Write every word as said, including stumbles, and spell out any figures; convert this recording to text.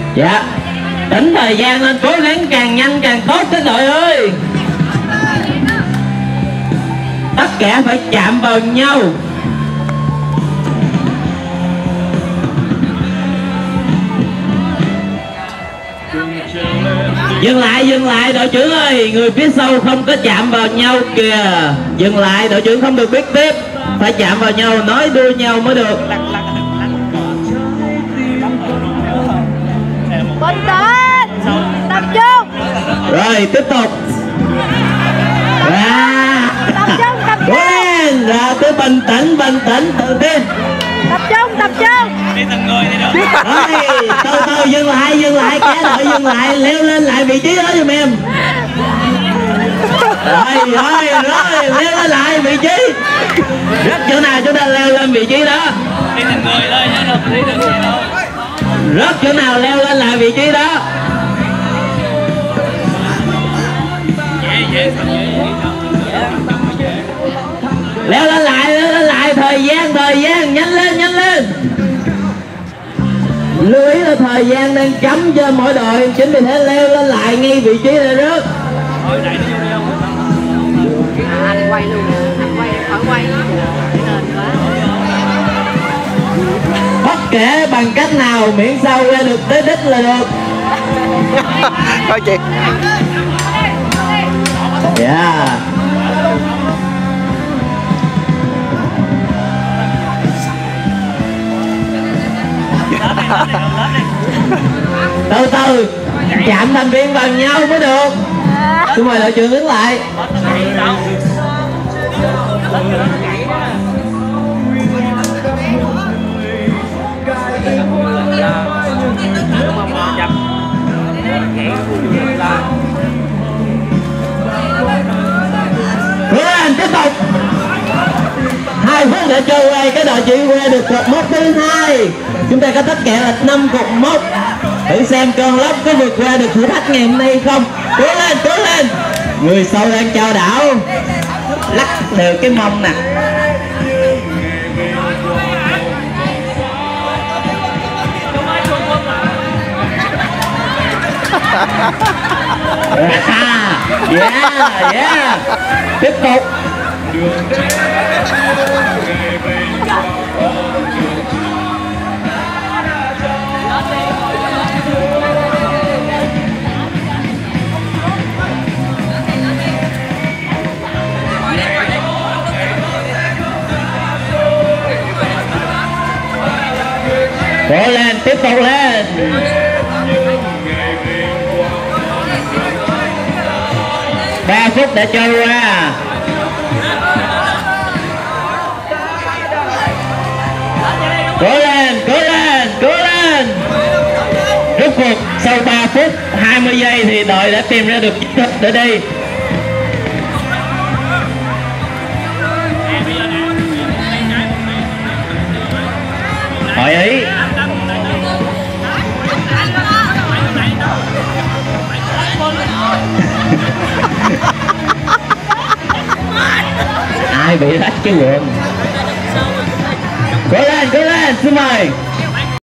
Dạ, tính thời gian lên, cố gắng càng nhanh càng tốt các đội ơi. Tất cả phải chạm vào nhau. Dừng lại, dừng lại đội trưởng ơi, người phía sau không có chạm vào nhau kìa. Dừng lại, đội trưởng không được biết tiếp, phải chạm vào nhau, nói đuôi nhau mới được. Bình tĩnh, tập trung. Rồi tiếp tục. Ra. Tập trung, tập trung. Lên, ra cứ bình tĩnh, bình tĩnh, tự tin. Tập trung, tập trung. Đi từng người đi được. Rồi, từ từ dừng lại, dừng lại, cả đội dừng lại, leo lên lại vị trí đó giùm em. Rồi, rồi, rồi, leo lên lại vị trí. Rất chỗ nào chúng ta leo lên vị trí đó. Đi từng người thôi nhé, không đi được gì đâu. Rất chỗ nào leo lên lại vị trí đó. Dễ, dễ, dễ, Leo lên lại, leo lên lại, thời gian, thời gian, nhanh lên, nhanh lên. Lưu ý là thời gian đang chấm cho mỗi đội, chính vì thế leo lên lại ngay vị trí là rớt. thôi đẩy nó vô đi không? À, anh quay luôn, anh quay, khỏi quay. Nền quá. Bất kể bằng cách nào miễn sao ra được tới đích là được. Thôi chị. Yeah. Từ từ chạm thành viên vào nhau mới được. Xin mời đội trưởng đứng lại. Lên tiếp tục. Hai phút để trôi qua, cái đội chỉ qua được cột mốc thứ hai. Chúng ta có tất cả là năm cột mốc. Thử xem con lốc có vượt qua được thử thách ngày hôm nay không. Cố lên, cố lên. Người sau đang chào đảo, lắc đều cái mông nè. Yeah, yeah. Tiếp tục. Cố lên, tiếp tục lên. Ba phút đã trôi qua. Cố lên, cố lên, cố lên. Rút cuộc sau ba phút hai mươi giây thì đội đã tìm ra được chiến thuật để đi. Hỏi ý. Ai bị rách cái quần. Cố lên, cố lên, xin mời.